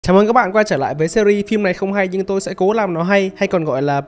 Chào mừng các bạn quay trở lại với series phim này không hay nhưng tôi sẽ cố làm nó hay còn gọi là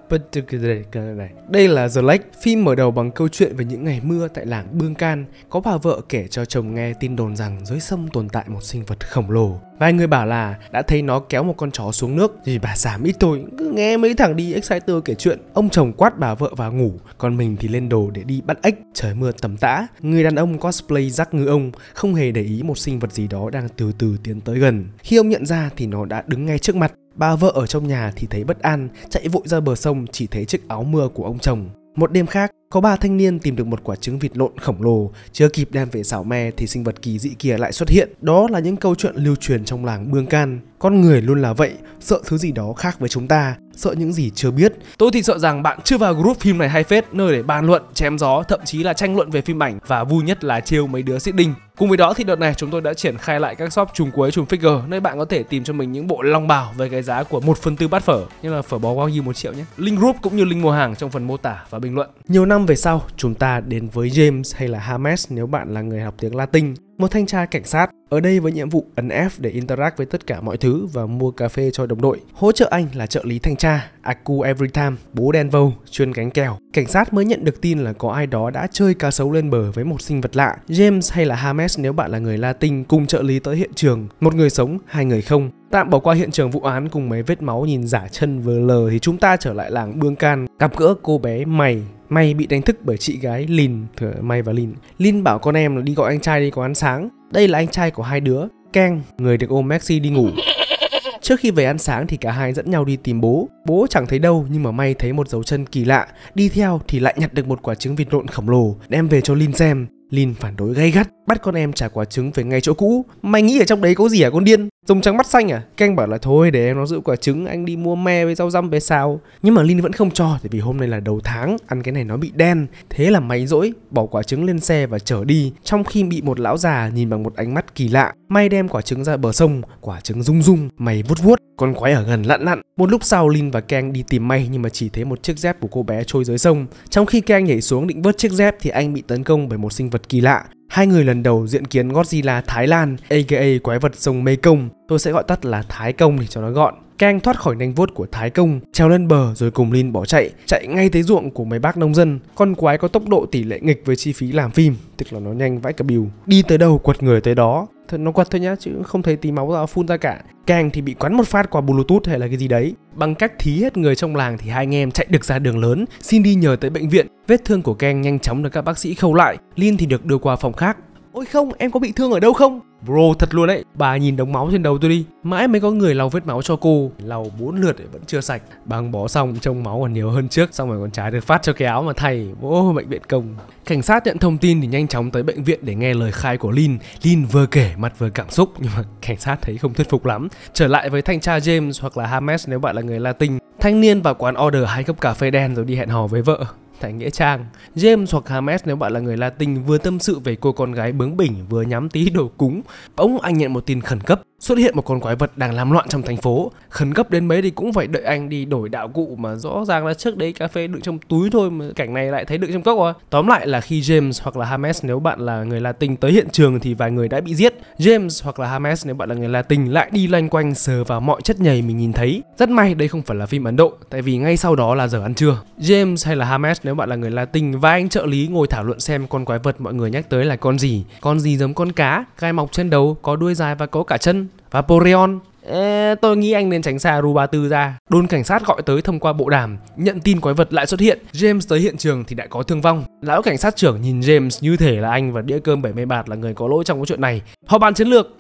đây là The Lake. Phim mở đầu bằng câu chuyện về những ngày mưa tại làng Bương Can. Có bà vợ kể cho chồng nghe tin đồn rằng dưới sông tồn tại một sinh vật khổng lồ. Vài người bảo là đã thấy nó kéo một con chó xuống nước. Thì bà giảm ít thôi, cứ nghe mấy thằng đi Exciter kể chuyện. Ông chồng quát bà vợ vào ngủ, còn mình thì lên đồ để đi bắt ếch. Trời mưa tầm tã, người đàn ông cosplay rắc ngư ông không hề để ý một sinh vật gì đó đang từ từ tiến tới gần. Khi ông nhận ra thì nó đã đứng ngay trước mặt. Bà vợ ở trong nhà thì thấy bất an, chạy vội ra bờ sông chỉ thấy chiếc áo mưa của ông chồng. Một đêm khác, có 3 thanh niên tìm được một quả trứng vịt lộn khổng lồ. Chưa kịp đem về xào me thì sinh vật kỳ dị kia lại xuất hiện. Đó là những câu chuyện lưu truyền trong làng Bương Can. Con người luôn là vậy, sợ thứ gì đó khác với chúng ta, sợ những gì chưa biết. Tôi thì sợ rằng bạn chưa vào group phim này hay phết, nơi để bàn luận, chém gió, thậm chí là tranh luận về phim ảnh, và vui nhất là trêu mấy đứa xích đinh. Cùng với đó thì đợt này chúng tôi đã triển khai lại các shop trùng cuối trùng figure, nơi bạn có thể tìm cho mình những bộ long bào với cái giá của 1/4 bát phở, như là phở bò bao nhiêu 1 triệu nhé. Link group cũng như link mua hàng trong phần mô tả và bình luận. Nhiều năm về sau, chúng ta đến với James hay là James nếu bạn là người học tiếng Latin, một thanh tra cảnh sát ở đây với nhiệm vụ ấn F để interact với tất cả mọi thứ và mua cà phê cho đồng đội. Hỗ trợ anh là trợ lý thanh tra Aku Everytime, bố đen vâu, chuyên gánh kèo. Cảnh sát mới nhận được tin là có ai đó đã chơi cá sấu lên bờ với một sinh vật lạ. James hay là James nếu bạn là người Latin cùng trợ lý tới hiện trường, một người sống, 2 người không. Tạm bỏ qua hiện trường vụ án cùng mấy vết máu nhìn giả chân vờ lờ thì chúng ta trở lại làng Bương Can, gặp gỡ cô bé May bị đánh thức bởi chị gái Lin. May và Lin bảo con em là đi gọi anh trai đi có ăn sáng. Đây là anh trai của hai đứa, Ken, người được ôm Maxi đi ngủ. Trước khi về ăn sáng thì cả hai dẫn nhau đi tìm bố. Bố chẳng thấy đâu nhưng mà May thấy một dấu chân kỳ lạ. Đi theo thì lại nhặt được một quả trứng vịt lộn khổng lồ, đem về cho Lin xem. Lin phản đối gay gắt, bắt con em trả quả trứng về ngay chỗ cũ. Mày nghĩ ở trong đấy có gì hả con điên? Rồng trắng mắt xanh à? Ken bảo là thôi để em nó giữ quả trứng, anh đi mua me với rau răm về xào. Nhưng mà Lin vẫn không cho, tại vì hôm nay là đầu tháng, ăn cái này nó bị đen. Thế là May dỗi, bỏ quả trứng lên xe và chở đi. Trong khi bị một lão già nhìn bằng một ánh mắt kỳ lạ. May đem quả trứng ra bờ sông, quả trứng rung rung, May vuốt vuốt. Con quái ở gần lặn. Một lúc sau Lin và Ken đi tìm May nhưng mà chỉ thấy một chiếc dép của cô bé trôi dưới sông. Trong khi Ken nhảy xuống định vớt chiếc dép thì anh bị tấn công bởi một sinh vật kỳ lạ. Hai người lần đầu diện kiến Godzilla Thái Lan, aka quái vật sông Mekong. Tôi sẽ gọi tắt là Thái Công để cho nó gọn. Ken thoát khỏi nanh vuốt của Thái Công, trèo lên bờ rồi cùng Lin bỏ chạy ngay tới ruộng của mấy bác nông dân. Con quái có tốc độ tỷ lệ nghịch với chi phí làm phim, tức là nó nhanh vãi cả bìu. Đi tới đâu quật người tới đó. Nó quật thôi nhá, chứ không thấy tí máu ra phun ra cả. Ken thì bị quắn một phát qua Bluetooth hay là cái gì đấy. Bằng cách thí hết người trong làng thì hai anh em chạy được ra đường lớn, xin đi nhờ tới bệnh viện. Vết thương của Ken nhanh chóng được các bác sĩ khâu lại. Lin thì được đưa qua phòng khác. Ôi không, em có bị thương ở đâu không? Bro, thật luôn đấy, bà nhìn đống máu trên đầu tôi đi. Mãi mới có người lau vết máu cho cô. Lau 4 lượt vẫn chưa sạch. Băng bó xong trông máu còn nhiều hơn trước. Xong rồi còn trái được phát cho cái áo mà thay. Bệnh viện công. Cảnh sát nhận thông tin thì nhanh chóng tới bệnh viện để nghe lời khai của Lin. Lin vừa kể mặt vừa cảm xúc, nhưng mà cảnh sát thấy không thuyết phục lắm. Trở lại với thanh tra James hoặc là James nếu bạn là người Latin. Thanh niên vào quán order 2 cốc cà phê đen rồi đi hẹn hò với vợ tại nghĩa trang. James hoặc James nếu bạn là người Latin vừa tâm sự về cô con gái bướng bỉnh vừa nhắm tí đồ cúng. Bỗng anh nhận một tin khẩn cấp, xuất hiện một con quái vật đang làm loạn trong thành phố. Khẩn cấp đến mấy thì cũng phải đợi anh đi đổi đạo cụ, mà rõ ràng là trước đấy cà phê đựng trong túi thôi mà cảnh này lại thấy đựng trong cốc rồi. Tóm lại là khi James hoặc là James nếu bạn là người Latin tới hiện trường thì vài người đã bị giết. James hoặc là James nếu bạn là người Latin lại đi loanh quanh sờ vào mọi chất nhầy mình nhìn thấy. Rất may đây không phải là phim Ấn Độ, tại vì ngay sau đó là giờ ăn trưa. James hay là James nếu bạn là người Latin và anh trợ lý ngồi thảo luận xem con quái vật mọi người nhắc tới là con gì. Con gì giống con cá, gai mọc trên đầu, có đuôi dài và có cả chân. Vaporeon. Tôi nghĩ anh nên tránh xa Ru34 ra. Đồn cảnh sát gọi tới thông qua bộ đàm, nhận tin quái vật lại xuất hiện. James tới hiện trường thì đã có thương vong. Lão cảnh sát trưởng nhìn James như thể là anh và đĩa cơm 70 bạt là người có lỗi trong cái chuyện này. Họp bàn chiến lược.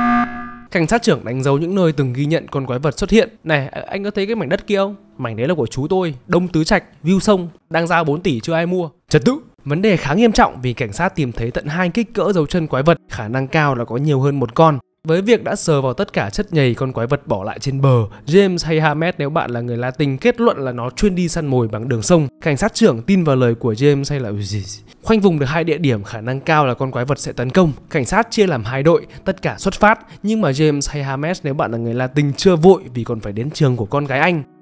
Cảnh sát trưởng đánh dấu những nơi từng ghi nhận con quái vật xuất hiện. Này, anh có thấy cái mảnh đất kia không? Mảnh đấy là của chú tôi, Đông Tứ Trạch, view sông, đang giao 4 tỷ chưa ai mua. Trật tự. Vấn đề khá nghiêm trọng vì cảnh sát tìm thấy tận 2 kích cỡ dấu chân quái vật, khả năng cao là có nhiều hơn một con. Với việc đã sờ vào tất cả chất nhầy con quái vật bỏ lại trên bờ, James hay James nếu bạn là người Latin kết luận là nó chuyên đi săn mồi bằng đường sông. Cảnh sát trưởng tin vào lời của James hay là khoanh vùng được 2 địa điểm khả năng cao là con quái vật sẽ tấn công. Cảnh sát chia làm 2 đội, tất cả xuất phát, nhưng mà James hay James nếu bạn là người Latin chưa vội vì còn phải đến trường của con gái anh.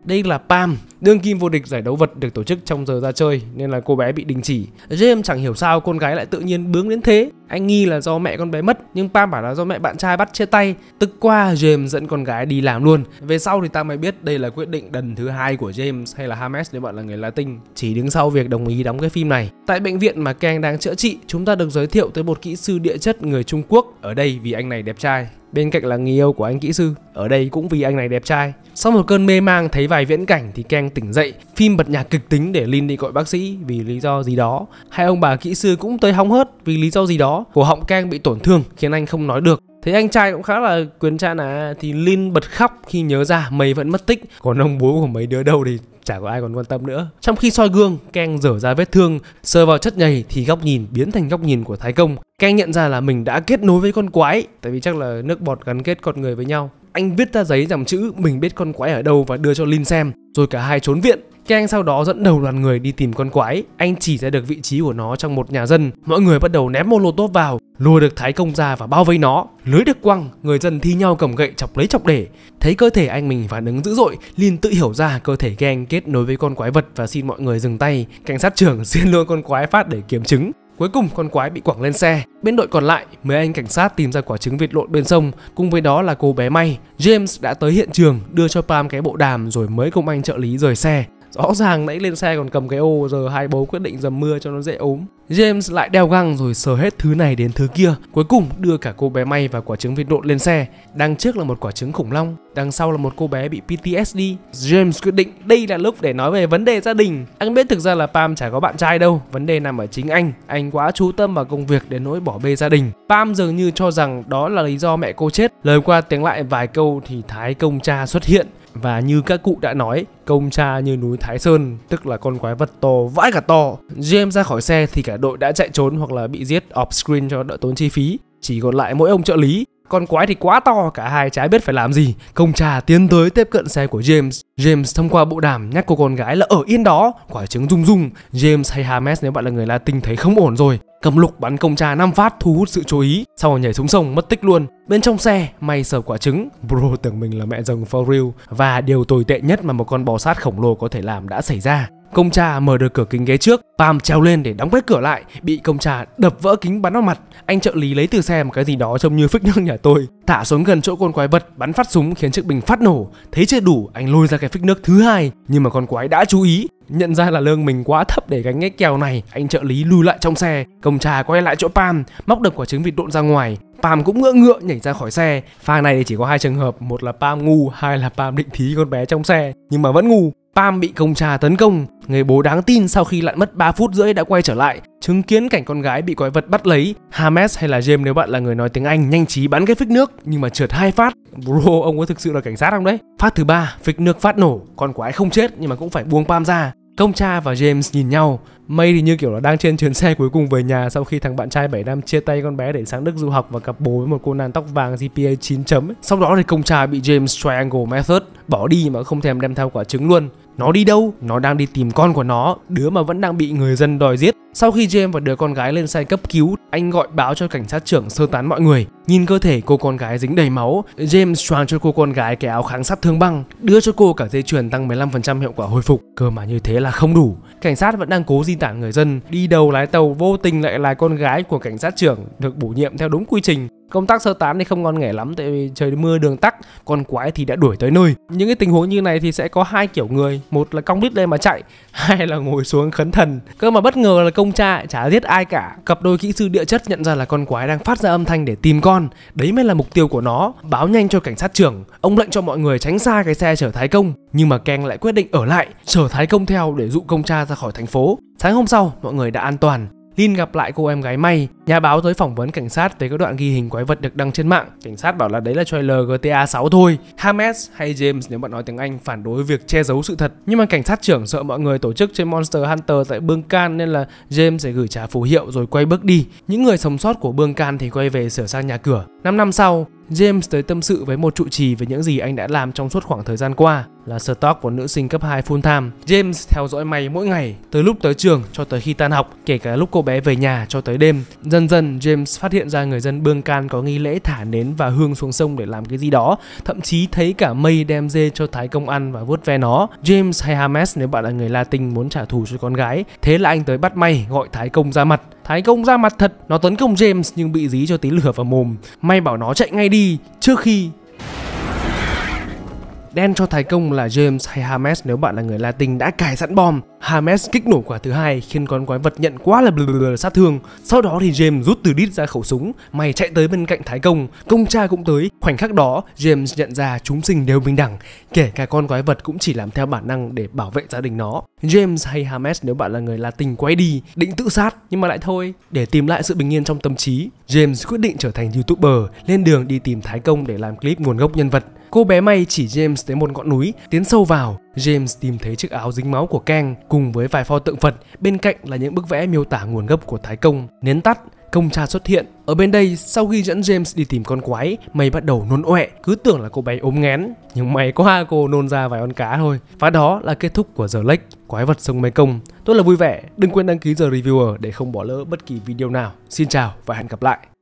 Đây là Pam, đương kim vô địch giải đấu vật được tổ chức trong giờ ra chơi nên là cô bé bị đình chỉ. James chẳng hiểu sao con gái lại tự nhiên bướng đến thế. Anh nghi là do mẹ con bé mất, nhưng Pam bảo là do mẹ bạn trai bắt chia tay. Tức qua, James dẫn con gái đi làm luôn. Về sau thì ta mới biết đây là quyết định đần thứ hai của James, hay là James nếu bạn là người Latin, chỉ đứng sau việc đồng ý đóng cái phim này. Tại bệnh viện mà Kang đang chữa trị, chúng ta được giới thiệu tới một kỹ sư địa chất người Trung Quốc, ở đây vì anh này đẹp trai. Bên cạnh là người yêu của anh kỹ sư, ở đây cũng vì anh này đẹp trai. Sau một cơn mê mang thấy vài viễn cảnh thì Kang tỉnh dậy. Phim bật nhạc kịch tính để Lin đi gọi bác sĩ vì lý do gì đó. Hai ông bà kỹ sư cũng tới hóng hớt vì lý do gì đó. Cổ họng Kang bị tổn thương khiến anh không nói được. Thấy anh trai cũng khá là quyền cha thì Lin bật khóc khi nhớ ra Mây vẫn mất tích. Còn ông bố của mấy đứa đâu thì chả có ai còn quan tâm nữa. Trong khi soi gương, Kang dở ra vết thương, sờ vào chất nhầy thì góc nhìn biến thành góc nhìn của Thái Công. Kang nhận ra là mình đã kết nối với con quái, tại vì chắc là nước bọt gắn kết con người với nhau. Anh viết ra giấy dòng chữ mình biết con quái ở đâu và đưa cho Lin xem, rồi cả hai trốn viện. Kang sau đó dẫn đầu đoàn người đi tìm con quái. Anh chỉ ra được vị trí của nó trong một nhà dân. Mọi người bắt đầu ném molotov vào, lùa được Thái Công ra và bao vây nó. Lưới được quăng, người dân thi nhau cầm gậy chọc lấy chọc để. Thấy cơ thể anh mình phản ứng dữ dội, Lin tự hiểu ra cơ thể Kang kết nối với con quái vật và xin mọi người dừng tay. Cảnh sát trưởng xiên luôn con quái phát để kiểm chứng. Cuối cùng con quái bị quẳng lên xe. Bên đội còn lại, mấy anh cảnh sát tìm ra quả trứng vịt lộn bên sông, cùng với đó là cô bé May. James đã tới hiện trường, đưa cho Pam cái bộ đàm rồi mới cùng anh trợ lý rời xe. Rõ ràng nãy lên xe còn cầm cái ô, giờ hai bố quyết định dầm mưa cho nó dễ ốm. James lại đeo găng rồi sờ hết thứ này đến thứ kia. Cuối cùng đưa cả cô bé May và quả trứng vịt lộn lên xe. Đằng trước là một quả trứng khủng long, đằng sau là một cô bé bị PTSD. James quyết định đây là lúc để nói về vấn đề gia đình. Anh biết thực ra là Pam chả có bạn trai đâu, vấn đề nằm ở chính anh quá chú tâm vào công việc đến nỗi bỏ bê gia đình. Pam dường như cho rằng đó là lý do mẹ cô chết. Lời qua tiếng lại vài câu thì Thái Công cha xuất hiện. Và như các cụ đã nói, công cha như núi Thái Sơn, tức là con quái vật to vãi cả to. James ra khỏi xe thì cả đội đã chạy trốn hoặc là bị giết off screen cho đỡ tốn chi phí. Chỉ còn lại mỗi ông trợ lý. Con quái thì quá to, cả hai chả biết phải làm gì. Công cha tiến tới tiếp cận xe của James. James thông qua bộ đàm nhắc cô con gái là ở yên đó. Quả trứng rung rung. James hay James nếu bạn là người Latin thấy không ổn rồi, cầm lục bắn công cha 5 phát thu hút sự chú ý, sau rồi nhảy xuống sông mất tích luôn. Bên trong xe, May sờ quả trứng. Bro tưởng mình là mẹ rồng for real. Và điều tồi tệ nhất mà một con bò sát khổng lồ có thể làm đã xảy ra. Công cha mở được cửa kính ghế trước, Pam trèo lên để đóng hết cửa lại, bị công cha đập vỡ kính bắn vào mặt. Anh trợ lý lấy từ xe một cái gì đó trông như phích nước nhà tôi, thả xuống gần chỗ con quái vật, bắn phát súng khiến chiếc bình phát nổ. Thấy chưa đủ, anh lôi ra cái phích nước thứ hai, nhưng mà con quái đã chú ý, nhận ra là lương mình quá thấp để gánh cái kèo này. Anh trợ lý lùi lại trong xe. Công cha quay lại chỗ Pam, móc được quả trứng vịt lộn ra ngoài. Pam cũng ngựa nhảy ra khỏi xe. Pha này thì chỉ có hai trường hợp, một là Pam ngu, hai là Pam định thí con bé trong xe nhưng mà vẫn ngu. Pam bị công cha tấn công. Người bố đáng tin sau khi lặn mất 3 phút rưỡi đã quay trở lại, chứng kiến cảnh con gái bị quái vật bắt lấy. James hay là James nếu bạn là người nói tiếng Anh nhanh trí bắn cái phích nước nhưng mà trượt 2 phát. Bro, ông có thực sự là cảnh sát không đấy? Phát thứ 3, phích nước phát nổ, con quái không chết nhưng mà cũng phải buông Pam ra. Công cha và James nhìn nhau. May thì như kiểu là đang trên chuyến xe cuối cùng về nhà sau khi thằng bạn trai 7 năm chia tay con bé để sang Đức du học và cặp bồ với một cô nàng tóc vàng GPA 9 chấm ấy. Sau đó thì công cha bị James Triangle Method bỏ đi mà không thèm đem theo quả trứng luôn. Nó đi đâu? Nó đang đi tìm con của nó, đứa mà vẫn đang bị người dân đòi giết. Sau khi James và đứa con gái lên xe cấp cứu, anh gọi báo cho cảnh sát trưởng sơ tán mọi người. Nhìn cơ thể cô con gái dính đầy máu, James choàng cho cô con gái cái áo kháng sát thương băng, đưa cho cô cả dây chuyền tăng 15% hiệu quả hồi phục. Cơ mà như thế là không đủ. Cảnh sát vẫn đang cố di tản người dân. Đi đầu lái tàu vô tình lại là con gái của cảnh sát trưởng, được bổ nhiệm theo đúng quy trình. Công tác sơ tán thì không ngon nghẻ lắm tại vì trời mưa đường tắc, con quái thì đã đuổi tới nơi. Những cái tình huống như này thì sẽ có hai kiểu người, một là cong đít lên mà chạy, hai là ngồi xuống khấn thần. Cơ mà bất ngờ là công cha chả giết ai cả. Cặp đôi kỹ sư địa chất nhận ra là con quái đang phát ra âm thanh để tìm con, đấy mới là mục tiêu của nó. Báo nhanh cho cảnh sát trưởng, ông lệnh cho mọi người tránh xa cái xe chở Thái Công, nhưng mà Kang lại quyết định ở lại chở Thái Công theo để dụ công cha ra khỏi thành phố. Sáng hôm sau, mọi người đã an toàn. Lin gặp lại cô em gái May. Nhà báo tới phỏng vấn cảnh sát về các đoạn ghi hình quái vật được đăng trên mạng. Cảnh sát bảo là đấy là trailer GTA 6 thôi. James hay James nếu bạn nói tiếng Anh phản đối việc che giấu sự thật. Nhưng mà cảnh sát trưởng sợ mọi người tổ chức chơi Monster Hunter tại Bương Can nên là James sẽ gửi trả phù hiệu rồi quay bước đi. Những người sống sót của Bương Can thì quay về sửa sang nhà cửa. 5 năm sau, James tới tâm sự với một trụ trì về những gì anh đã làm trong suốt khoảng thời gian qua, là stalk một nữ sinh cấp 2 full time. James theo dõi May mỗi ngày, từ lúc tới trường cho tới khi tan học, kể cả lúc cô bé về nhà cho tới đêm. Dần dần James phát hiện ra người dân Bương-can có nghi lễ thả nến và hương xuống sông để làm cái gì đó, thậm chí thấy cả mây đem dê cho Thái Công ăn và vuốt ve nó. James hay Hermes nếu bạn là người Latin muốn trả thù cho con gái, thế là anh tới bắt may gọi Thái Công ra mặt. Thái Công ra mặt thật, nó tấn công James nhưng bị dí cho tí lửa vào mồm. May bảo nó chạy ngay đi trước khi đen cho Thái Công là James hay Hermes nếu bạn là người Latin đã cài sẵn bom. Hermes kích nổ quả thứ hai khiến con quái vật nhận quá là sát thương. Sau đó thì James rút từ đít ra khẩu súng, mày chạy tới bên cạnh Thái Công. Công cha cũng tới. Khoảnh khắc đó James nhận ra chúng sinh đều bình đẳng, kể cả con quái vật cũng chỉ làm theo bản năng để bảo vệ gia đình nó. James hay Hermes nếu bạn là người Latin quay đi định tự sát nhưng mà lại thôi. Để tìm lại sự bình yên trong tâm trí, James quyết định trở thành YouTuber, lên đường đi tìm Thái Công để làm clip nguồn gốc nhân vật. Cô bé May chỉ James tới một ngọn núi, tiến sâu vào. James tìm thấy chiếc áo dính máu của Kang cùng với vài pho tượng Phật, bên cạnh là những bức vẽ miêu tả nguồn gốc của Thái Công. Nến tắt, công cha xuất hiện. Ở bên đây, sau khi dẫn James đi tìm con quái, May bắt đầu nôn ọe, cứ tưởng là cô bé ốm nghén, nhưng may quá cô nôn ra vài con cá thôi. Và đó là kết thúc của The Lake, quái vật sông Mekong. Tôi là Vui Vẻ, đừng quên đăng ký The Reviewer để không bỏ lỡ bất kỳ video nào. Xin chào và hẹn gặp lại.